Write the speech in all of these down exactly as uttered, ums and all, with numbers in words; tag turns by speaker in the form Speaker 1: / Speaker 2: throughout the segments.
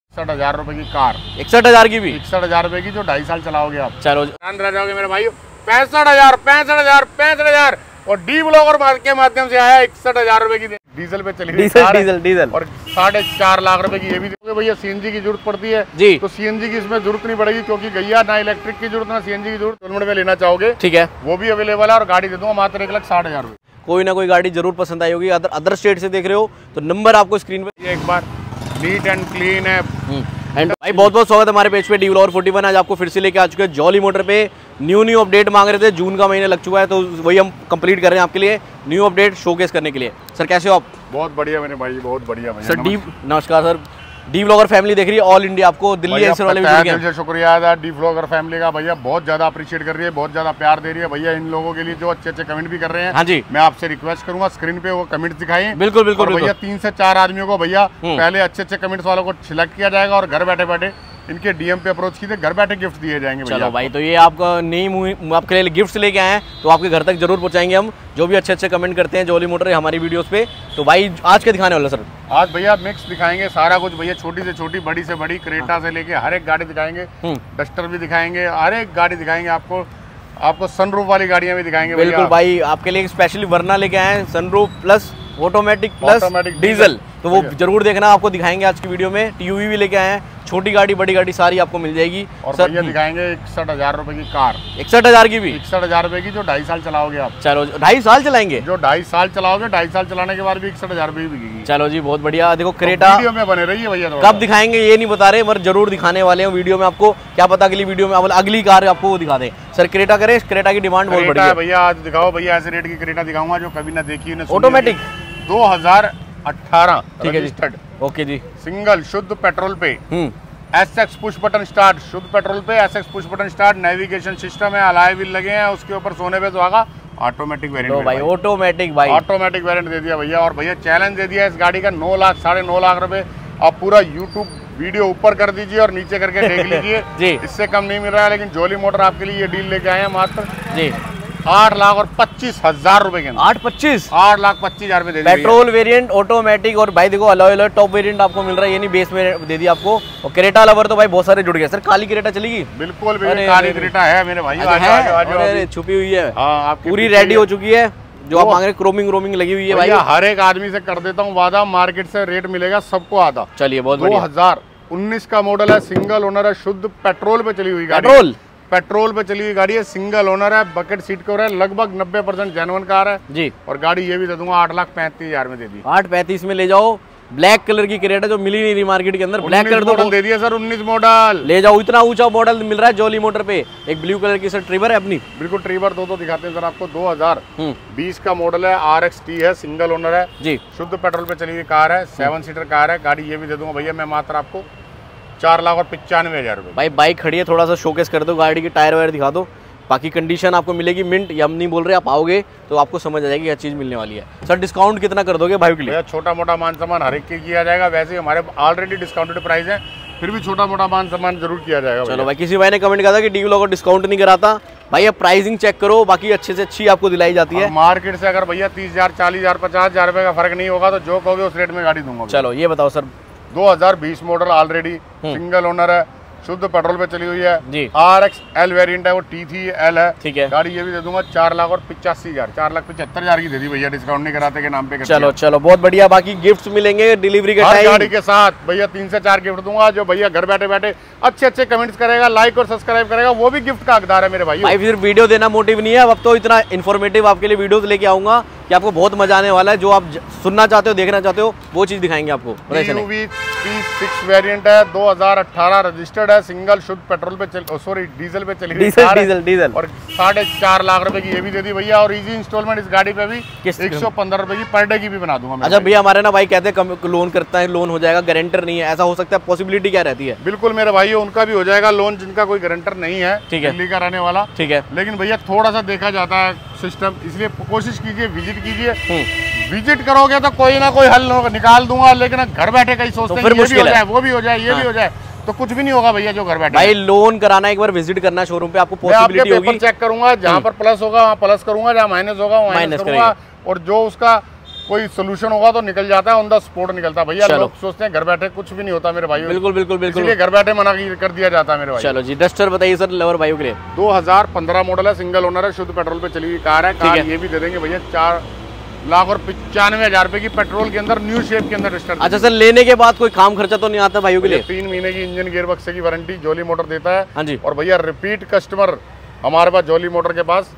Speaker 1: इकसठ हजार रुपए की कार,
Speaker 2: इकसठ हजार की भी,
Speaker 1: इकसठ हजार रुपए की जो ढाई साल चलाओगे आप।
Speaker 2: चलो
Speaker 1: ध्यान रह जाओगे मेरे भाई, पैंसठ हजार पैंसठ हजार पैंसठ हजार और डी ब्लॉगर के माध्यम से आया इकसठ हजार रुपए की डीजल पे चली
Speaker 2: डीजल डीजल डीजल
Speaker 1: और साढ़े चार लाख रुपए की ये भी दोगे भैया। सीएनजी की जरूरत पड़ती है
Speaker 2: जी,
Speaker 1: तो सीएनजी की इसमें जरूरत नहीं पड़ेगी क्योंकि गैया ना इलेक्ट्रिक की जरूरत ना सीएनजी की जरूरत। टोलमेट में लेना चाहोगे
Speaker 2: ठीक है,
Speaker 1: वो भी अवेलेबल है और गाड़ी दे दूंगा मात्र एक लाख साठ हजार रुपए।
Speaker 2: कोई ना कोई गाड़ी जरूर पसंद आई होगी, अदर अदर स्टेट से देख रहे हो तो नंबर आपको स्क्रीन पे
Speaker 1: एक बार नीट एंड क्लीन है।
Speaker 2: एंड भाई बहुत बहुत स्वागत है हमारे पेज पे डी ब्लॉगर फोर्टी वन। आज आपको फिर से लेके आ चुके हैं जॉली मोटर पे। न्यू न्यू अपडेट मांग रहे थे, जून का महीना लग चुका है तो वही हम कंप्लीट कर रहे हैं आपके लिए, न्यू अपडेट शोकेस करने के लिए। सर कैसे हो आप?
Speaker 1: बहुत बढ़िया मेरे भाई, बहुत बढ़िया भैया।
Speaker 2: सर डी नमस्कार सर, डी ब्लॉगर फैमिली देख रही है ऑल इंडिया, आपको दिल्ली एनसीआर वाले भी जुड़ गए।
Speaker 1: शुक्रिया था डी ब्लॉगर फैमिली का भैया, बहुत ज्यादा अप्रिशिएट कर रही है, बहुत ज्यादा प्यार दे रही है भैया। इन लोगों के लिए जो अच्छे अच्छे कमेंट भी कर रहे हैं,
Speaker 2: हाँ जी,
Speaker 1: मैं आपसे रिक्वेस्ट करूंगा स्क्रीन पे वो कमेंट दिखाएं।
Speaker 2: बिल्कुल बिल्कुल
Speaker 1: भैया तीन से चार आदमियों को भैया पहले अच्छे अच्छे कमेंट्स वालों को सिलेक्ट किया जाएगा और घर बैठे बैठे इनके डीएम पे अप्रोच कीजिए, घर बैठे गिफ्ट दिए जाएंगे।
Speaker 2: चलो भाई, तो ये आपका नई मूवी आपके लिए गिफ्ट्स लेके आए हैं तो आपके घर तक जरूर पहुंचाएंगे हम, जो भी अच्छे अच्छे कमेंट करते हैं जॉली मोटर हमारी वीडियोस पे। तो भाई आज क्या दिखाने वाला सर?
Speaker 1: आज भैया मिक्स दिखाएंगे सारा कुछ भैया, छोटी से छोटी बड़ी से बड़ी, क्रेटा से लेके हर एक गाड़ी दिखाएंगे, डस्टर भी दिखाएंगे, हर एक गाड़ी दिखाएंगे आपको। आपको सनरूफ वाली गाड़ियां भी दिखाएंगे।
Speaker 2: बिल्कुल भाई, आपके लिए स्पेशली वरना लेके आए हैं, sunroof plus automatic plus diesel, तो वो जरूर देखना, आपको दिखाएंगे आज की वीडियो में। टीयूवी भी लेके आए हैं, छोटी गाड़ी बड़ी गाड़ी सारी आपको मिल जाएगी।
Speaker 1: और सर भैया दिखाएंगे इकसठ हजार रुपए की कार,
Speaker 2: इकसठ हजार की भी,
Speaker 1: इकसठ हजार रुपए की जो ढाई साल चलाओगे आप।
Speaker 2: चलो ढाई साल चलाएंगे,
Speaker 1: जो ढाई साल चलाओगे, ढाई साल चलाने के बाद भी इकसठ हजार रुपए की बिकेगी।
Speaker 2: चलो जी बहुत बढ़िया। देखो क्रेटा
Speaker 1: वीडियो में बने रही है भैया,
Speaker 2: कब दिखाएंगे ये नहीं बता रहे, मगर जरूर दिखाने वाले हैं वीडियो में आपको। क्या पता अगली वीडियो में अगली कार आपको वो दिखा दें। सर क्रेटा करें, क्रेटा की डिमांड बहुत बढ़िया है
Speaker 1: भैया। आज दिखाओ भैया, ऐसे रेट की क्रेटा दिखाऊंगा जो कभी ना देखी ना।
Speaker 2: ऑटोमेटिक
Speaker 1: दो हजार अठारह रजिस्टर्ड,
Speaker 2: ओके जी,
Speaker 1: सिंगल शुद्ध पेट्रोल पे, S X push button start, शुद्ध पेट्रोल पे S X push button start, navigation system है, अलॉय व्हील लगे हैं, उसके ऊपर सोने पे सुहागा, ऑटोमेटिक वेरिएंट
Speaker 2: भाई, ऑटोमेटिक भाई,
Speaker 1: ऑटोमेटिक वेरिएंट दे दिया भैया। और भैया चैलेंज दे दिया इस गाड़ी का, नौ लाख साढ़े नौ लाख रुपए। आप पूरा यूट्यूब वीडियो ऊपर कर दीजिए और नीचे करके देख लीजिए जी, इससे कम नहीं मिल रहा है। लेकिन जॉली मोटर आपके लिए ये डील लेके आए हैं मात्र जी आठ लाख और पच्चीस हजार रुपए के अंदर।
Speaker 2: आठ पच्चीस
Speaker 1: आठ लाख पच्चीस हजार रुपए दे
Speaker 2: पेट्रोल वेरिएंट ऑटोमेटिक। और भाई देखो अलॉय अलॉय टॉप वेरिएंट आपको मिल रहा है, ये नहीं बेस में दे दिया आपको। और क्रेटा लवर तो भाई बहुत सारे जुड़ गए। सर काली क्रेटा चलेगी?
Speaker 1: बिल्कुल भी काली क्रेटा है मेरे भाई,
Speaker 2: छुपी हुई है,
Speaker 1: आपकी
Speaker 2: पूरी रेडी हो चुकी है, जो आप मांग रहे क्रोमिंग रोमिंग लगी हुई है भाई।
Speaker 1: हर एक आदमी से कर देता हूँ वादा, मार्केट से रेट मिलेगा सबको आधा।
Speaker 2: चलिए बहुत
Speaker 1: दो हजार उन्नीस का मॉडल है, सिंगल ओनर है, शुद्ध पेट्रोल पे चली हुई गाड़ी,
Speaker 2: पेट्रोल
Speaker 1: पेट्रोल पे चली हुई गाड़ी है, सिंगल ओनर है, बकेट सीट कवर है, लगभग नब्बे परसेंट जेन्युइन कार है
Speaker 2: जी। और
Speaker 1: गाड़ी ये भी दे दूंगा आठ लाख पैंतीस हजार में दे दी।
Speaker 2: आठ पैंतीस में ले जाओ। ब्लैक कलर की क्रेटा जो मिली नहीं रही मार्केट के अंदर, ब्लैक कलर
Speaker 1: मॉडल दे दिया सर, उन्नीस मॉडल ले
Speaker 2: जाओ। इतना ऊंचा मॉडल मिल रहा है जॉली मोटर पे। एक ब्लू कलर की सर ट्रिबर है अपनी,
Speaker 1: बिल्कुल ट्रिबर दो तो दिखाते हैं सर आपको। दो हजार बीस का मॉडल है, आर एक्स टी है, सिंगल ओनर है जी, शुद्ध पेट्रोल पे चली हुई कार है, सेवन सीटर कार है गाड़ी। ये भी दे दूंगा भैया मैं मात्र आपको चार लाख और पचानवे हजार रुपए।
Speaker 2: भाई बाइक खड़ी है, थोड़ा सा शोकेस कर दो, गाड़ी के टायर वायर दिखा दो, बाकी कंडीशन आपको मिलेगी मिंट। ये हम नहीं बोल रहे, आप आओगे तो आपको समझ आ जाएगी क्या चीज मिलने वाली है। सर डिस्काउंट कितना कर दोगे भाई के लिए?
Speaker 1: छोटा मोटा मान सामान हर एक के किया जाएगा, वैसे हमारे ऑलरेडी डिस्काउंटेड प्राइस है, फिर भी छोटा मोटा मान सामान जरूर किया जाएगा।
Speaker 2: चलो भाई, किसी भाई ने कमेंट करा था कि डी ब्लॉगर डिस्काउंट नहीं कराता, भाई अब प्राइसिंग चेक करो, बाकी अच्छे से अच्छी आपको दिलाई जाती है
Speaker 1: मार्केट से। अगर भैया तीस हजार चालीस हजार पचास हजार रुपए का फर्क नहीं होगा तो जो कहोगे उस रेट में गाड़ी दूंगा।
Speaker 2: चलो ये बताओ सर,
Speaker 1: दो हजार बीस मॉडल ऑलरेडी, सिंगल ओनर है, शुद्ध पेट्रोल पे चली हुई है जी, आर एक्स एल वेरिएंट है, वो टी थ्री एल है, ठीक है गाड़ी। ये भी दे दूंगा चार लाख और पिचासी हजार चार लाख पचहत्तर हजार की दे दी भैया, डिस्काउंट नहीं कराते के नाम पे।
Speaker 2: चलो चलो बहुत बढ़िया। बाकी गिफ्ट्स मिलेंगे डिलीवरी के टाइम
Speaker 1: गाड़ी के साथ भैया, तीन से चार गिफ्ट दूंगा। जो भैया घर बैठे बैठे अच्छे अच्छे कमेंट्स करेगा, लाइक और सब्सक्राइब करेगा, वो भी गिफ्ट का हकदार है मेरे भाई।
Speaker 2: भाई फिर वीडियो देना मोटिव नहीं है, अब तो इतना इन्फॉर्मेटिव आपके लिए वीडियोस लेके आऊंगा कि आपको बहुत मजा आने वाला है। जो आप सुनना चाहते हो, देखना चाहते हो, वो चीज दिखाएंगे आपको।
Speaker 1: सिक्स वेरिएंट है, दो हजार अठारह रजिस्टर्ड है, सिंगल शुद्ध पेट्रोल पे चल सॉरी डीजल पे चली
Speaker 2: डीजल डीजल डीजल
Speaker 1: और साढ़े चार लाख रुपए की ये भी दे दी भैया। और इजी इंस्टॉलमेंट इस गाड़ी पे भी एक सौ पंद्रह रुपए की पर डे की भी बना दूंगा।
Speaker 2: अच्छा भैया, हमारे ना भाई कहते हैं लोन करता है, लोन हो जाएगा, गारंटर नहीं है, ऐसा हो सकता है? पॉसिबिलिटी क्या रहती है?
Speaker 1: बिल्कुल मेरे भाई, उनका भी हो जाएगा लोन जिनका कोई गारंटर नहीं है, ठीक है, दिल्ली का रहने वाला, ठीक है। लेकिन भैया थोड़ा सा देखा जाता है सिस्टम, इसलिए कोशिश कीजिए, विजिट कीजिए। विजिट करोगे तो कोई ना कोई हल निकाल दूंगा, लेकिन घर बैठे कहीं सोचते हैं ये भी हो जाए, वो भी हो जाए, ये भी हो जाए, तो कुछ भी नहीं होगा भैया जो घर बैठे।
Speaker 2: भाई लोन कराना, एक बार विजिट करना शोरूम पे, आपको पॉसिबिलिटी होगी।
Speaker 1: चेक करूंगा, जहाँ पर प्लस होगा वहाँ प्लस करूंगा, जहाँ माइनस होगा वहाँ माइनस करूंगा। और जो उसका कोई सोल्यूशन होगा तो निकल जाता है, ऑन द स्पॉट निकलता है भैया। लोग सोचते हैं घर बैठे कुछ भी नहीं होता मेरे भाई।
Speaker 2: बिल्कुल बिल्कुल बिल्कुल,
Speaker 1: इसलिए घर बैठे मना कर दिया जाता है मेरे भाई।
Speaker 2: चलो जी, डस्टर बताइए सर लवर भाइयों के लिए।
Speaker 1: दो हजार पंद्रह मॉडल है, सिंगल ओनर है, शुद्ध पेट्रोल पे चली हुई कार है। कार ये भी दे देंगे भैया चार लाख और पचानवे हजार रुपए की पेट्रोल के अंदर, न्यू शेप के अंदर रजिस्टर।
Speaker 2: अच्छा सर, लेने के बाद कोई काम खर्चा तो नहीं आता भाइयों के लिए?
Speaker 1: तीन महीने की इंजन गियर बक्से की वारंटी जॉली मोटर देता है।
Speaker 2: हाँ जी।
Speaker 1: और भैया रिपीट कस्टमर हमारे पास जॉली मोटर के पास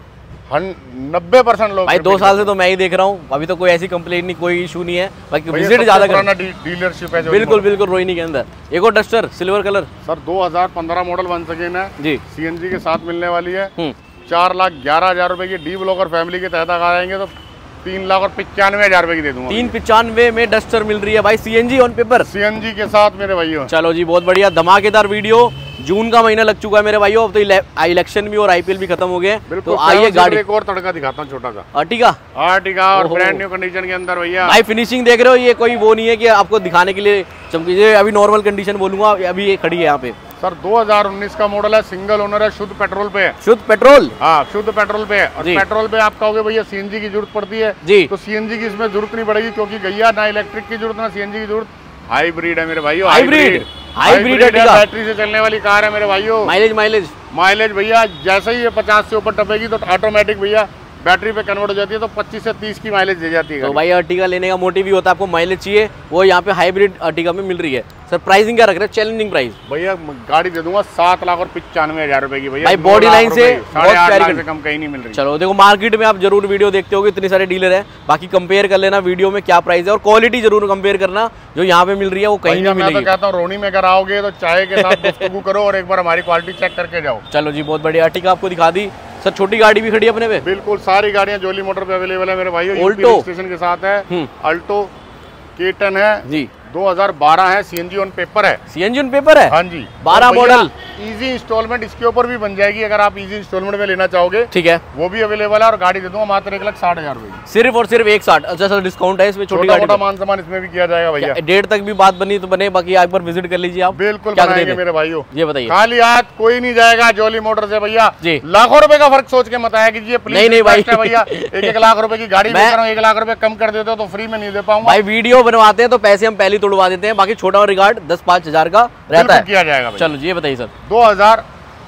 Speaker 1: नब्बे परसेंट लोग।
Speaker 2: भाई दो साल से तो मैं ही देख रहा हूँ, अभी तो कोई ऐसी कंप्लेंट नहीं, कोई इशू नहीं है। बाकी विजिट ज्यादा करना,
Speaker 1: डीलरशिप है
Speaker 2: बिल्कुल बिल्कुल रोहिणी के अंदर। एक और डस्टर सिल्वर कलर
Speaker 1: सर दो हजार पंद्रह मॉडल वन सेकेंड है
Speaker 2: जी,
Speaker 1: सीएनजी के साथ मिलने वाली है। चार लाख ग्यारह हजार रुपए की डी ब्लॉकर फैमिली के तहत आ जाएंगे तो तीन लाख और पचानवे हजार रुपए की दे दूंगा। तीन
Speaker 2: पिचानवे में डस्टर मिल रही है भाई, सीएनजी ऑन पेपर,
Speaker 1: सीएनजी के साथ मेरे भाइयों।
Speaker 2: चलो जी, बहुत बढ़िया धमाकेदार वीडियो। जून का महीना लग चुका है मेरे भाइयों, अब तो इलेक्शन भी और आईपीएल भी खत्म हो गए, तो आइए गाड़ी
Speaker 1: एक और तड़का दिखाता हूँ छोटा सा।
Speaker 2: अर्टिगा
Speaker 1: अर्टिगा और ब्रांड न्यू कंडीशन के अंदर भैया।
Speaker 2: भाई फिनिशिंग देख रहे हो, ये कोई वो नहीं है कि आपको दिखाने के लिए चमकी, ये अभी नॉर्मल कंडीशन बोलूंगा, अभी ये खड़ी है यहाँ पे।
Speaker 1: सर दो हजार उन्नीस का मॉडल है, सिंगल ओनर है, शुद्ध पेट्रोल पे है।
Speaker 2: शुद्ध पेट्रोल?
Speaker 1: हाँ शुद्ध पेट्रोल पे है। और पेट्रोल पे आप कहोगे भैया सीएनजी की जरूरत पड़ती है
Speaker 2: जी,
Speaker 1: तो सीएनजी की इसमें जरूरत नहीं पड़ेगी, क्योंकि गैया ना इलेक्ट्रिक की जरूरत ना सीएनजी की जरूरत, हाइब्रिड है मेरे भाइयों।
Speaker 2: हाइब्रिड हाइब्रिड
Speaker 1: बैटरी से चलने वाली कार है मेरे भाइयों।
Speaker 2: माइलेज माइलेज
Speaker 1: माइलेज भैया जैसे ही ये पचास से ऊपर टपेगी तो ऑटोमेटिक भैया बैटरी पे कन्वर्ट हो जाती है, तो पच्चीस से तीस की माइलेज दे जाती है।
Speaker 2: तो भाई अर्टिगा लेने का मोटिव भी होता है, आपको माइलेज चाहिए, वो यहाँ पे हाइब्रिड अर्टिगा में मिल रही है। सर प्राइसिंग क्या रख रहे हैं, चैलेंजिंग प्राइस?
Speaker 1: भैया गाड़ी दे दूंगा सात लाख और पचानवे हजार रुपए की भैया।
Speaker 2: भाई बॉडी लाइन से बहुत प्यारी
Speaker 1: से कम कहीं नहीं मिल रही।
Speaker 2: चलो देखो, मार्केट में आप जरूर वीडियो देखते होगे, इतने सारे डीलर है, बाकी कंपेयर कर लेना वीडियो में क्या प्राइस है, और क्वालिटी जरूर कंपेयर करना, जो यहाँ पे मिल रही है वो कहीं नहीं मिलेगी।
Speaker 1: मैं तो कहता हूँ रोनी में अगर आओगे तो चाय के साथ गुफ्तगू करो और एक बार हमारी क्वालिटी चेक करके जाओ।
Speaker 2: चलो जी, बहुत बढ़िया। अर्टिगा आपको दिखा दी। सर छोटी गाड़ी भी खड़ी है अपने पे?
Speaker 1: बिल्कुल, सारी गाड़ियां जॉली मोटर पे अवेलेबल है मेरे भाइयों।
Speaker 2: ऑल्टो
Speaker 1: स्टेशन के साथ है, अल्टो के टेन है
Speaker 2: जी,
Speaker 1: दो हजार बारह है, सीएनजी ऑन पेपर है।
Speaker 2: सीएनजी ऑन पेपर है?
Speaker 1: हाँ जी,
Speaker 2: बारह मॉडल।
Speaker 1: इजी इंस्टॉलमेंट इसके ऊपर भी बन जाएगी अगर आप इजी इंस्टॉलमेंट में लेना चाहोगे,
Speaker 2: ठीक है,
Speaker 1: वो भी अवेलेबल है। और गाड़ी दे दूंगा मात्र एक लाख साठ हजार रुपए,
Speaker 2: सिर्फ और सिर्फ एक साठ। अच्छा सर डिस्काउंट है इसमें? छोटी गाड़ी
Speaker 1: मान सम्मान इसमें भी किया जाएगा भैया।
Speaker 2: डेढ़ तक भी बात बनी तो बने, बाकी एक बार विजिट कर लीजिए आप।
Speaker 1: बिल्कुल बनाएंगे मेरे भाइयों।
Speaker 2: ये बताइए,
Speaker 1: खाली हाथ कोई नहीं जाएगा जॉली मोटर से भैया
Speaker 2: जी।
Speaker 1: लाखों रुपए का फर्क सोच के मत आया कीजिए प्लीज।
Speaker 2: नहीं नहीं भाई
Speaker 1: भैया, एक एक लाख रुपए की गाड़ी बेच रहा हूँ, एक लाख रुपए कम कर देते हो तो फ्री में नहीं दे पाऊंगा
Speaker 2: भाई। वीडियो बनवाते हैं तो पैसे हम पहले तोड़वा देते हैं, बाकी छोटा रिगार्ड दस पाँच हजार का रहता है,
Speaker 1: किया जाएगा।
Speaker 2: चलो जी, ये बताइए सर।
Speaker 1: दो हजार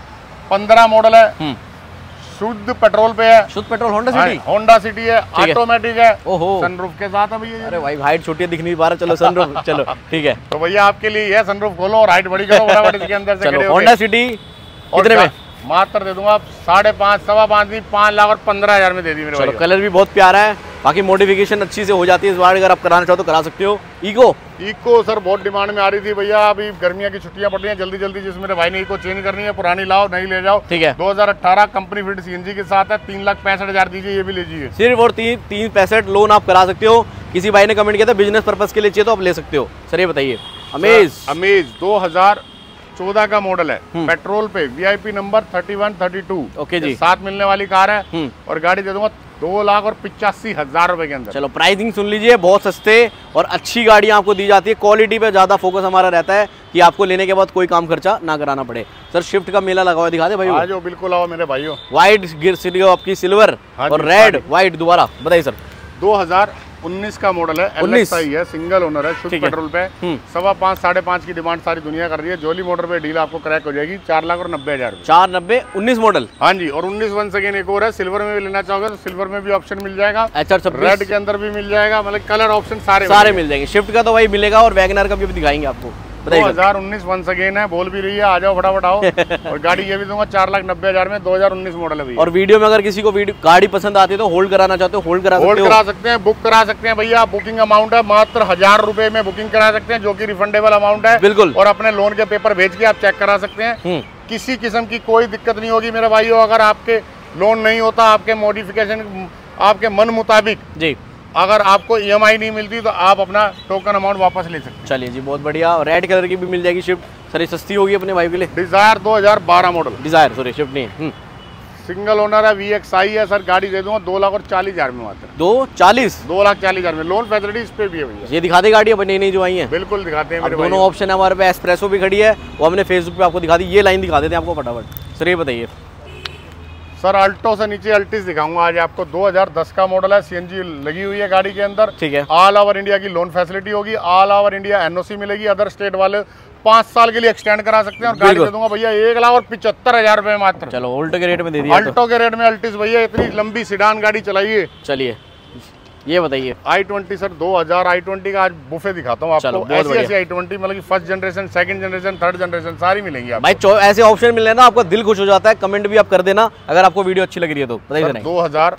Speaker 1: पंद्रह मॉडल है, शुद्ध पेट्रोल पे है।
Speaker 2: शुद्ध petrol, Honda City?
Speaker 1: Honda City है, ऑटोमेटिक है।
Speaker 2: ओहो,
Speaker 1: सनरूफ के साथ है भैया।
Speaker 2: अरे भाई हाइट छोटी दिख नहीं पा रहा, चलो सनरूफ चलो ठीक है।
Speaker 1: तो भैया आपके लिए है, सनरूफ खोलो और हाइट बड़ी करो फटाफट इसके अंदर से।
Speaker 2: चलो होंडा सिटी कितने में?
Speaker 1: मात्र दे दूंगा साढ़े पाँच सवा पाँच भी पाँच लाख और पंद्रह हजार में दे दी मेरे भाई।
Speaker 2: कलर भी बहुत प्यारा है, बाकी मॉडिफिकेशन अच्छी से हो जाती है इस बार, अगर आप कराना चाहो तो करा सकते हो। इको
Speaker 1: इको सर बहुत डिमांड में आ रही थी भैया, अभी गर्मियां की छुट्टियां पड़ रही हैं, जल्दी जल्दी जिस मेरे भाई ने इको चेंज करनी है, पुरानी लाओ नहीं ले जाओ,
Speaker 2: ठीक है।
Speaker 1: दो हजार अठारह कंपनी फिट सीएनजी के साथ है, तीन लाख पैंसठ हजार दीजिए, ये भी लीजिए
Speaker 2: सिर्फ। और तीन तीन पैंसठ लोन आप करा सकते हो। किसी भाई ने कमेंट किया था बिजनेस पर्पज के लिए चाहिए तो आप ले सकते हो। सर ये बताइए, अमेज
Speaker 1: अमेज दो हजार चौदह का मॉडल है, पेट्रोल पे, VIP number thirty one thirty two,
Speaker 2: okay जी,
Speaker 1: साथ मिलने वाली कार है, और गाड़ी दे दूंगा दो लाख और पिचासी हजार रुपए के अंदर।
Speaker 2: चलो प्राइसिंग सुन लीजिए, बहुत सस्ते और अच्छी गाड़ियां आपको दी जाती है। क्वालिटी पे ज्यादा फोकस हमारा रहता है कि आपको लेने के बाद कोई काम खर्चा ना कराना पड़े। सर शिफ्ट का मेला लगा हुआ दिखा दे भाई।
Speaker 1: आ जाओ, बिल्कुल आओ मेरे भाइयों।
Speaker 2: व्हाइट गिर आपकी सिल्वर और रेड व्हाइट दोबारा बताइए सर।
Speaker 1: दो हजार उन्नीस का मॉडल है, एलएक्सआई है, सिंगल ओनर है, शुद्ध पेट्रोल पे, सवा पाँच साढ़े पाँच की डिमांड सारी दुनिया कर रही है। जॉली मोटर पे डील आपको क्रैक हो जाएगी, चार लाख और नब्बे हजार
Speaker 2: चार नब्बे उन्नीस मॉडल।
Speaker 1: हाँ जी, और उन्नीस वन सेकेंड एक और है, सिल्वर में भी लेना चाहोगे तो सिल्वर में भी ऑप्शन मिल जाएगा,
Speaker 2: अच्छा
Speaker 1: रेड के अंदर भी मिल जाएगा, मतलब कलर ऑप्शन सारे
Speaker 2: सारे मिल जाएंगे। शिफ्ट का तो भाई मिलेगा और वैगनर का भी दिखाएंगे आपको।
Speaker 1: दो हजार उन्नीस वन सेकेंड है, बोल भी रही है, आ जाओ फटाफट आओ। और गाड़ी ये भी दूंगा चार लाख नब्बे हजार में, दो हजार उन्नीस मॉडल है।
Speaker 2: और वीडियो में अगर किसी को वीडियो गाड़ी पसंद आती है तो होल्ड कराना चाहते हो, होल्ड करा
Speaker 1: होल्ड करा सकते हैं, बुक करा सकते हैं भैया। बुकिंग अमाउंट है मात्र हजार रुपए में बुकिंग करा सकते हैं, जो कि रिफंडेबल अमाउंट है।
Speaker 2: बिल्कुल,
Speaker 1: और अपने लोन के पेपर भेज के आप चेक करा सकते हैं, किसी किस्म की कोई दिक्कत नहीं होगी मेरे भाइयों। अगर आपके लोन नहीं होता, आपके मॉडिफिकेशन आपके मन मुताबिक जी, अगर आपको ईएमआई नहीं मिलती तो आप अपना टोकन अमाउंट वापस ले सकते हैं।
Speaker 2: चलिए जी, बहुत बढ़िया। रेड कलर की भी मिल जाएगी शिफ्ट। सर ये सस्ती होगी अपने भाई के लिए।
Speaker 1: डिजायर दो हजार बारह मॉडल,
Speaker 2: डिजायर सॉरी शिफ्ट नहीं है,
Speaker 1: सिंगल ओनर है, वीएक्सआई है। सर गाड़ी दे दूंगा दो लाख और चालीस हजार में मात्र।
Speaker 2: दो चालीस
Speaker 1: दो लाख चालीस हजार में लोन फैसिलिटी इस पे भी है भैया।
Speaker 2: ये दिखा दे गाड़ी अपनी नई जो आई है।
Speaker 1: बिल्कुल दिखाते हैं मेरे
Speaker 2: दोनों ऑप्शन है हमारे पे। एस्प्रेसो भी खड़ी है, वो हमने फेसबुक पे आपको दिखा दी। ये लाइन दिखा देते हैं आपको फटाफट। सर ये बताइए,
Speaker 1: सर अल्टो से नीचे अल्टिस दिखाऊंगा आज आपको। दो हज़ार दस का मॉडल है, सीएनजी लगी हुई है गाड़ी के अंदर।
Speaker 2: ठीक है।
Speaker 1: ऑल ओवर इंडिया की लोन फैसिलिटी होगी, ऑल ओवर इंडिया एनओसी मिलेगी। अदर स्टेट वाले पांच साल के लिए एक्सटेंड करा सकते हैं और गाड़ी दे दूंगा भैया एक लाख और पिछहत्तर हजार रुपए मात्र।
Speaker 2: चलो अल्टो के रेट में दे दिया।
Speaker 1: अल्टो के रेट में अल्टिस भैया, इतनी लंबी सिडान गाड़ी चलाइए।
Speaker 2: चलिए ये बताइए।
Speaker 1: आई ट्वेंटी सर दो हज़ार आई ट्वेंटी का आज बुफे दिखाता हूँ आपको। ऐसी ऐसी आई ट्वेंटी मतलब कि first generation, second generation, third generation सारी मिलेंगी आपको।
Speaker 2: भाई ऐसे ऑप्शन मिल रहे ना, आपका दिल खुश हो जाता है। कमेंट भी आप कर देना अगर आपको वीडियो अच्छी लग रही है तो। बताइए।
Speaker 1: दो हज़ार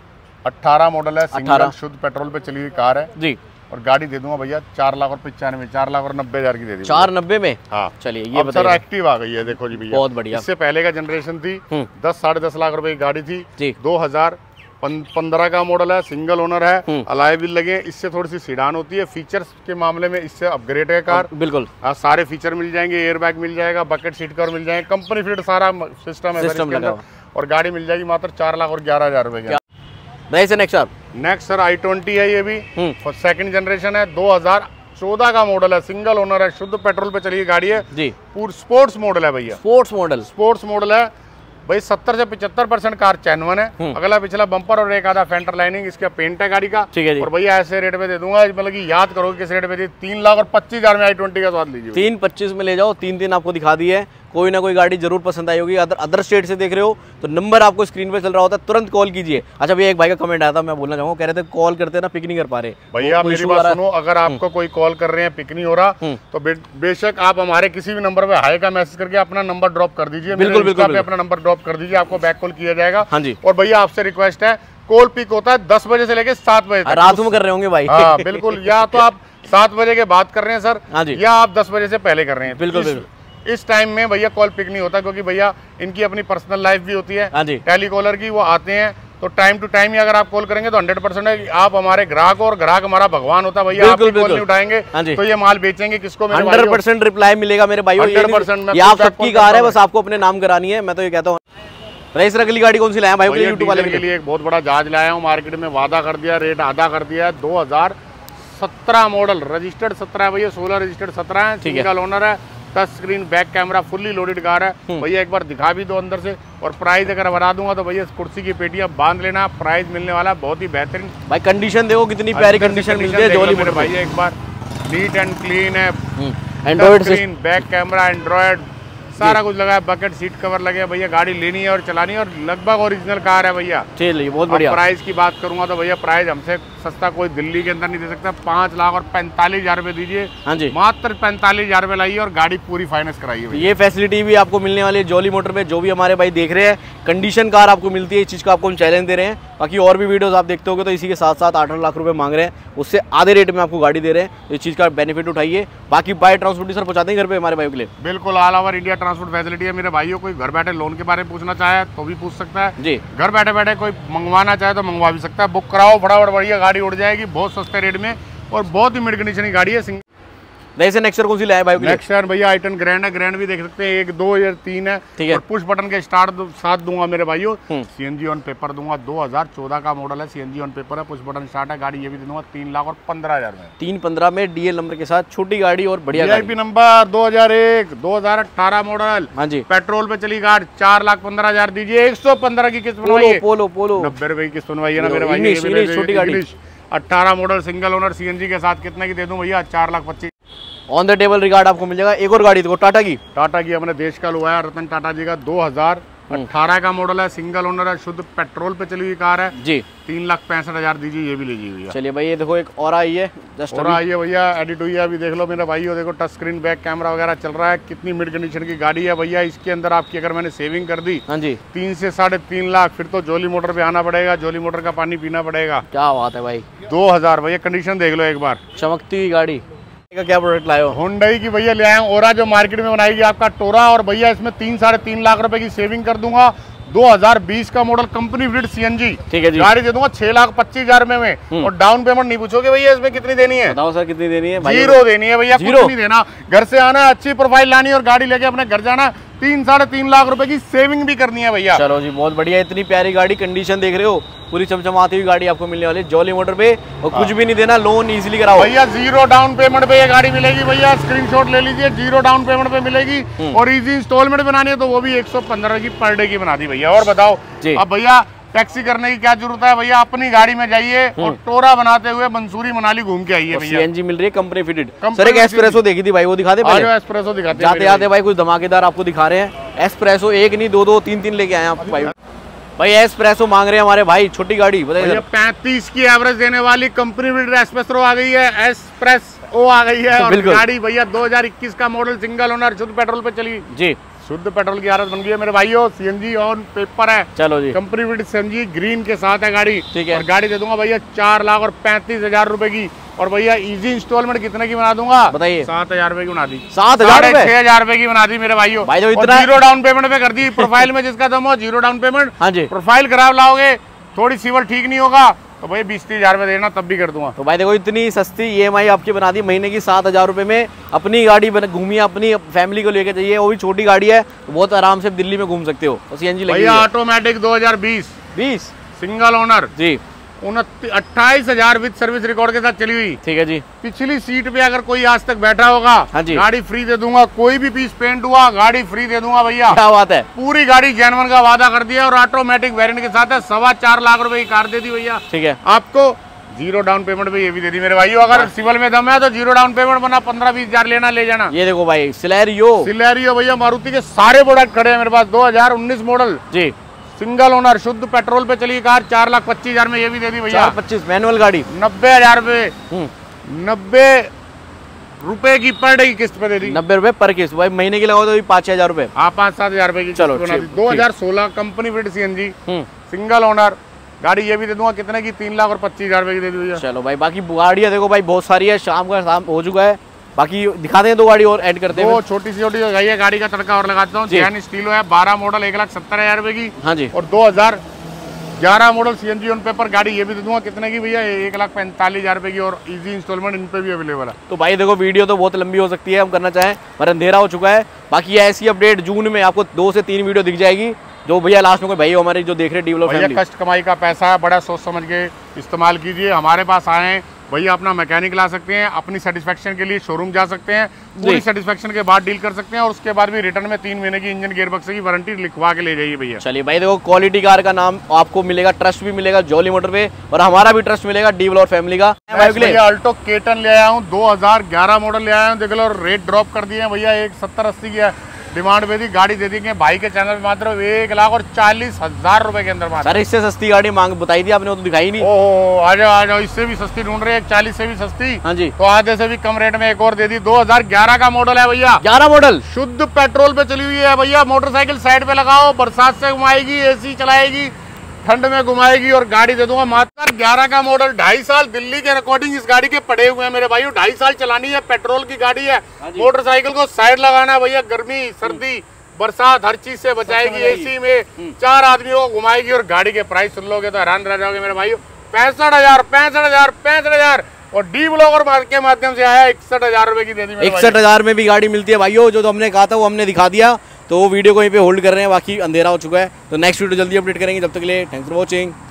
Speaker 1: अठारह मॉडल है, सिंगल शुद्ध पेट्रोल पे चली हुई कार है जी। और गाड़ी दे दूंगा भैया चार लाख और पचानवे, चार लाख और नब्बे हजार की दे दी।
Speaker 2: चार नब्बे में? हाँ। चलिए ये
Speaker 1: बताइए। सर एक्टिव आ गई है, देखो जी भैया,
Speaker 2: बहुत बढ़िया।
Speaker 1: इससे पहले का जनरेशन थी, दस साढ़े दस लाख रुपए की गाड़ी थी। दो हजार पंद्रह का मॉडल है, सिंगल ओनर है, अलाय व्हील लगे। इससे थोड़ी सी सीडान होती है, फीचर्स के मामले में इससे अपग्रेड है कार। बिल्कुल आ, सारे फीचर मिल जाएंगे, एयर बैग मिल जाएगा, बकेट सीट कवर मिल जाएंगे, कंपनी फिट सारा सिस्टम है इसके अंदर। और गाड़ी मिल जाएगी मात्र चार लाख और ग्यारह हजार रुपए की।
Speaker 2: Next
Speaker 1: next sir I twenty है, ये भी सेकंड जनरेशन है, दो हज़ार चौदह का मॉडल है, सिंगल ओनर है, शुद्ध पेट्रोल पे चली गाड़ी है जी। पूरा स्पोर्ट्स मॉडल है भैया,
Speaker 2: स्पोर्ट्स मॉडल
Speaker 1: स्पोर्ट्स मॉडल है भाई। सत्तर से पचहत्तर परसेंट कार चैनवन है, अगला पिछला बम्पर और एक आधा फेंटर लाइनिंग इसका पेंट है गाड़ी का। ठीक है जी। और भैया ऐसे रेट पे दे दूंगा, मतलब कि याद करोगे किस रेट पे दी, तीन लाख और पच्चीस हजार में आई ट्वेंटी का स्वाद लीजिए।
Speaker 2: तीन पच्चीस में ले जाओ, तीन तीन आपको दिखा दी है। कोई ना कोई गाड़ी जरूर पसंद आई होगी। अदर अदर स्टेट से देख रहे हो तो नंबर आपको स्क्रीन पे चल रहा होता है, तुरंत कॉल कीजिए। अच्छा भैया एक भाई का कमेंट आया था, मैं बोलना चाहूंगा, कह रहे थे कॉल करते ना पिक नहीं कर पा रहे।
Speaker 1: भैया मेरी बात सुनो, अगर आपको कोई कॉल कर रहे हैं पिक नहीं हो रहा तो बेशक आप हमारे किसी भी नंबर पे हाई का मैसेज करके अपना नंबर ड्रॉप कर दीजिए। बिल्कुल बिल्कुल अपना नंबर ड्रॉप कर दीजिए, आपको बैक कॉल किया जाएगा। हाँ जी। और भैया आपसे रिक्वेस्ट है, कॉल पिक होता है दस बजे से लेके सात बजे तक,
Speaker 2: रात में कर रहे होंगे भाई।
Speaker 1: हाँ बिल्कुल, या तो आप सात बजे के बाद कर रहे हैं सर, या आप दस बजे से पहले कर रहे हैं। बिल्कुल बिल्कुल। इस टाइम में भैया कॉल पिक नहीं होता, क्योंकि भैया इनकी अपनी पर्सनल लाइफ भी होती है टेलीकॉलर की, वो आते हैं तो टाइम टू टाइम ही अगर आप कॉल करेंगे तो हंड्रेड परसेंट है आप हमारे ग्राहक, और ग्राहक हमारा भगवान होता है भैया। आप कॉल नहीं उठाएंगे तो ये माल बेचेंगे किसको?
Speaker 2: हंड्रेड परसेंट रिप्लाई मिलेगा मेरे भाई। हंड्रेड परसेंट आप सबकी कार है, बस आपको अपने नाम करानी है। मैं तो ये कहता हूँ। रईस अगली गाड़ी कौन सी लाया भाई? यूट्यूब वाले
Speaker 1: के लिए एक बहुत बड़ा जहाज लाया हूँ, मार्केट में वादा कर दिया, रेट आधा कर दिया है। दो हजार सत्रह मॉडल, रजिस्टर्ड सत्रह है भैया, सोलह रजिस्टर्ड सत्रह है, सिंगल ओनर है, touch screen, back camera, fully loaded car है भैया। एक बार दिखा भी दो अंदर से। और प्राइस अगर बता दूंगा तो भैया कुर्सी की पेटियां बांध लेना, प्राइस मिलने वाला बहुत ही बेहतरीन।
Speaker 2: भाई कंडीशन देखो कितनी प्यारी कंडीशन मिलती है जोली मोटर
Speaker 1: भाई। एक बार नीट एंड क्लीन है, Android screen, back camera, Android सारा कुछ लगा है, बकेट सीट कवर लगे भैया। गाड़ी लेनी है और चलानी है, और लगभग ओरिजिनल कार है भैया।
Speaker 2: चलिए बहुत बढ़िया।
Speaker 1: प्राइस की बात करूंगा तो भैया प्राइस हमसे सस्ता कोई दिल्ली के अंदर नहीं दे सकता। पाँच लाख और पैंतालीस हजार रुपए दीजिए। हाँ जी, मात्र पैंतालीस हजार रुपए लाइए और गाड़ी पूरी फाइनेंस कराइए।
Speaker 2: ये फैसिलिटी भी आपको मिलने वाली है जोली मोटर पे। जो भी हमारे भाई देख रहे हैं, कंडीशन कार आपको मिलती है, इस चीज का आपको हम चैलेंज दे रहे हैं। बाकी और भी वीडियोस आप देखते होगे तो इसी के साथ साथ आठ लाख रुपए मांग रहे हैं, उससे आधे रेट में आपको गाड़ी दे रहे हैं। तो इस चीज का बेनिफिट उठाइए। बाकी बाय ट्रांसपोर्ट सर पहुंचाते हैं घर पे हमारे भाई के लिए?
Speaker 1: बिल्कुल, all over India transport facility है मेरे भाइयों। कोई घर बैठे लोन के बारे में पूछना चाहे तो भी पूछ सकता है जी। घर बैठे बैठे कोई मंगवाना चाहे तो मंगवा भी सकता है। बुक कराओ फटाफट, बढ़िया गाड़ी उड़ जाएगी बहुत सस्ते रेट में, और बहुत ही मिड कंडीशन की गाड़ी है।
Speaker 2: वैसे नेक्सर कौन सी लाया भाई?
Speaker 1: नेक्सर भैया आई टेन ग्रैंड है, ग्रैंड भी देख सकते हैं, एक दो या तीन है। ठीक है। और पुश बटन के स्टार्ट साथ दूंगा मेरे भाइयों। सीएनजी ऑन पेपर दूंगा, दो हज़ार चौदह का मॉडल है, सीएनजी ऑन पेपर है, पुश बटन स्टार्ट है। गाड़ी ये भी दूंगा तीन लाख और पंद्रह हजार में।
Speaker 2: तीन पंद्रह में डीएल नंबर के साथ, छोटी गाड़ी और बढ़िया
Speaker 1: वीआईपी नंबर दो हजार एक, दो हजार अठारह मॉडल। हाँ जी, पेट्रोल पे चली गाड़ी, चार लाख पंद्रह हजार दीजिए। एक सौ पंद्रह की किस्त बनवाइए,
Speaker 2: पोलो पोलो
Speaker 1: नब्बे रुपए की किस्त बनवाइए ना मेरे भाई। छोटी गाड़ी अठारह मॉडल सिंगल ओनर सीएनजी के साथ कितने की दे दूं भैया? चार लाख पच्चीस।
Speaker 2: ऑन द टेबल रिगार्ड आपको मिल जाएगा। एक और गाड़ी देखो, टाटा की।
Speaker 1: टाटा की अपने देश का लोहा है, रतन टाटा जी का, दो हज़ार अठारह का मॉडल है, सिंगल ओनर है, शुद्ध पेट्रोल पे चली हुई कार है जी। तीन लाख पैंसठ हजार दीजिए, ये भी लीजिए भैया।
Speaker 2: चलिए भाई, ये देखो एक और आई है, जस्ट
Speaker 1: और आई है भैया, एडिट हुई है अभी, देख लो मेरे भाइयों। देखो टच स्क्रीन, बैक कैमरा वगैरह चल रहा है, कितनी मिड कंडीशन की गाड़ी है भैया। इसके अंदर आपकी अगर मैंने सेविंग कर दी हाँ जी तीन से साढ़े तीन लाख, फिर तो जोली मोटर पे आना पड़ेगा, जोली मोटर का पानी पीना पड़ेगा।
Speaker 2: क्या बात है भाई।
Speaker 1: दो हजार भैया, कंडीशन देख लो एक बार,
Speaker 2: चमकती हुई गाड़ी का। क्या प्रोडक्ट लाए हो?
Speaker 1: हुंडई की भैया ले आए हूं, ओरा जो मार्केट में बनाएगी आपका टोरा। और भैया इसमें तीन साढ़े तीन लाख रुपए की सेविंग कर दूंगा। दो हज़ार बीस का मॉडल, कंपनी फिट सीएनजी। ठीक है जी, गाड़ी दे दूंगा छह लाख पच्चीस हजार में, में। और डाउन पेमेंट नहीं पूछोगे भैया इसमें कितनी देनी है?
Speaker 2: बताओ सर कितनी देनी है?
Speaker 1: जीरो देनी है भैया, कुछ नहीं देना। घर से आना, अच्छी प्रोफाइल लानी और गाड़ी लेके अपने घर जाना, तीन साढ़े तीन लाख रुपए की सेविंग भी करनी है भैया।
Speaker 2: चलो जी बहुत बढ़िया, इतनी प्यारी गाड़ी, कंडीशन देख रहे हो पूरी चमचमाती हुई गाड़ी आपको मिलने वाली है जॉली मोटर पे, और कुछ भी नहीं देना, लोन इजीली कराओ
Speaker 1: भैया। जीरो डाउन पेमेंट पे ये गाड़ी मिलेगी भैया, स्क्रीनशॉट ले लीजिए, जीरो डाउन पेमेंट पे मिलेगी। और इजी इंस्टॉलमेंट बनानी है तो वो भी एक सौ पंद्रह की पर डे की बना दी भैया। और बताओ अब भैया टैक्सी करने की क्या जरूरत है भैया, अपनी गाड़ी में जाइए और टोरा बनाते हुए मंसूरी मनाली घूम के आइए भैया।
Speaker 2: सीएनजी मिल रही है कंपनी फिटेड। सर एक एस्प्रेसो देखी थी भाई, वो दिखा दे पहले।
Speaker 1: एस्प्रेसो दिखाते
Speaker 2: जाते जाते भाई कुछ धमाकेदार आपको दिखा रहे हैं। एस्प्रेसो एक नहीं दो दो तीन तीन लेके आए हैं आपको भाई। भाई एस्प्रेसो मांग रहे हैं हमारे भाई, छोटी गाड़ी बताइए।
Speaker 1: पैंतीस की एवरेज देने वाली कंपनी फिटेड एस्प्रेसो आ गई है, एस्प्रेसो आ गई है। और गाड़ी भैया दो हजार इक्कीस का मॉडल, सिंगल ओनर, शुद्ध पेट्रोल पे चली जी, शुद्ध पेट्रोल की हालत बन गई है मेरे भाइयों। सीएनजी ऑन पेपर है। चलो जी, कंपनी फिटेड सीएनजी ग्रीन के साथ है गाड़ी। ठीक है, और गाड़ी दे दूंगा भैया चार लाख और पैंतीस हजार रुपए की। और भैया इजी इंस्टॉलमेंट कितने की बना दूंगा बताइए? सात हजार रुपए की बना दी। सात हजार छह हजार रुपए की बना दी मेरे भाइयों। भाई जो इतना जीरो डाउन पेमेंट पे कर दी। प्रोफाइल में जिसका दम हो जीरो डाउन पेमेंट। हाँ जी, प्रोफाइल खराब लाओगे, थोड़ी सिविल ठीक नहीं होगा तो भाई बीस तीस हजार में देना, तब भी कर दूंगा।
Speaker 2: तो भाई देखो इतनी सस्ती ईएमआई आपकी बना दी महीने की सात हजार रुपए में। अपनी गाड़ी घूमिए, अपनी फैमिली को लेके जाइए, वो भी छोटी गाड़ी है तो बहुत आराम से दिल्ली में घूम सकते हो। तो सीएनजी लगी
Speaker 1: भैया ऑटोमेटिक दो हजार बीस बीस सिंगल ओनर जी, अट्ठाईस हजार विद सर्विस रिकॉर्ड के साथ चली हुई। ठीक है जी, पिछली सीट पे अगर कोई आज तक बैठा होगा हाँ जी, गाड़ी फ्री दे दूंगा। कोई भी पीस पेंट हुआ गाड़ी फ्री दे दूंगा भैया। क्या बात है, पूरी गाड़ी जेन्युइन का वादा कर दिया। और ऑटोमेटिक वेरिएंट के साथ है, सवा चार लाख रुपए की कार दे दी भैया। ठीक है, आपको जीरो डाउन पेमेंट पे ये भी दे दी मेरे भाइयों। अगर सिविल में दम है तो जीरो डाउन पेमेंट बना पंद्रह बीस हजार लेना ले जाना। ये देखो भाई सिलेरियो, सिलेरियो भैया मारुति के सारे प्रोडक्ट खड़े हैं मेरे पास। दो हजार उन्नीस मॉडल जी, सिंगल ओनर, शुद्ध पेट्रोल पे चली कार, चार लाख पच्चीस हजार में ये भी दे दी भैया। पच्चीस मैनुअल गाड़ी, नब्बे हजार रुपए, नब्बे रुपए की पर डे की किस्त पे दे दी। नब्बे रुपए पर किस्त भाई, महीने की लगाओ तो पाँच हजार रुपए। हाँ पाँच सात हजार रुपए की। चलो दो हजार सोलह company fitted CNG single owner गाड़ी, ये भी दे दूंगा कितने की? तीन लाख और पच्चीस हजार रुपए की दे दी भैया। चलो भाई बाकी गाड़ियाँ देखो भाई बहुत सारी है, शाम का शाम हो चुका है, बाकी दिखाते हैं दो गाड़ी और ऐड करते हैं। वो छोटी सी छोटी है गाड़ी का तड़का और लगाता हूँ। जैन स्टीलो है, बारह मॉडल, एक लाख सत्तर हजार रुपए की। हाँ जी, और दो हजार ग्यारह मॉडल सीएनजी ऑन पेपर गाड़ी, ये भी दे दूंगा कितने की भैया? एक लाख पैंतालीस हजार रुपए की। और इजी इंस्टॉलमेंट इन पे भी अवेलेबल है। तो भाई देखो वीडियो तो बहुत लंबी हो सकती है, हम करना चाहें पर अंधेरा हो चुका है। बाकी ऐसी अपडेट जून में आपको दो से तीन वीडियो दिख जाएगी। जो भैया लास्ट में कोई भाई हमारे जो देख रहे डेवलप फैमिली, कष्ट कमाई का पैसा है, बड़ा सोच समझ के इस्तेमाल कीजिए। हमारे पास आए भैया, अपना मैकेनिक ला सकते हैं, अपनी सेटिस्फेक्शन के लिए शोरूम जा सकते हैं, पूरी सेटिस्फेक्शन के बाद डील कर सकते हैं। और उसके बाद भी रिटर्न में तीन महीने की इंजन गियरबॉक्स की वारंटी लिखवा के ले जाइए भैया। चलिए भाई देखो क्वालिटी कार का नाम आपको मिलेगा, ट्रस्ट भी मिलेगा जॉली मोटर पे, और हमारा भी ट्रस्ट मिलेगा डेवलप फैमिली का। भैया अल्टो केटन ले आया हूँ, दो हजार ग्यारह मॉडल ले आया हूँ, देख लो रेट ड्रॉप कर दिए भैया। एक सत्तर अस्सी की डिमांड पे थी, गाड़ी दे देंगे भाई के चैनल पे मात्र एक लाख और चालीस हजार रुपए के अंदर मात्र। सर इससे सस्ती गाड़ी मांग बताई थी आपने, वो तो दिखाई नहीं। ओहो आ जाओ आ जाओ, इससे भी सस्ती ढूंढ रहे हैं, चालीस से भी सस्ती। हाँ जी, तो आधे से भी कम रेट में एक और दे दी। दो हजार ग्यारह का मॉडल है भैया, ग्यारह मॉडल, शुद्ध पेट्रोल पे चली हुई है भैया। मोटरसाइकिल साइड पे लगाओ, बरसात से घुमाएगी, एसी चलाएगी, ठंड में घुमाएगी। और गाड़ी दे दूंगा मात्र ग्यारह का मॉडल, ढाई साल दिल्ली के रिकॉर्डिंग इस गाड़ी के पड़े हुए हैं मेरे भाइयों। ढाई साल चलानी है, पेट्रोल की गाड़ी है। मोटरसाइकिल को साइड लगाना है भैया, गर्मी सर्दी बरसात हर चीज से बचाएगी, एसी में चार आदमियों को घुमाएगी। और गाड़ी के प्राइस सुन लोगे तो हैरान रह जाओगे मेरे भाइयों। पैंसठ हजार पैंसठ हजार पैंसठ हजार और डी ब्लॉगर के माध्यम से आया, इकसठ हजार रुपए की दे दी। इकसठ हजार में भी गाड़ी मिलती है भाइयों, जो तो हमने कहा था वो हमने दिखा दिया। तो वो वीडियो को यहीं पे होल्ड कर रहे हैं, बाकी अंधेरा हो चुका है। तो नेक्स्ट वीडियो जल्दी अपडेट करेंगे, जब तक के लिए थैंक्स फॉर वॉचिंग।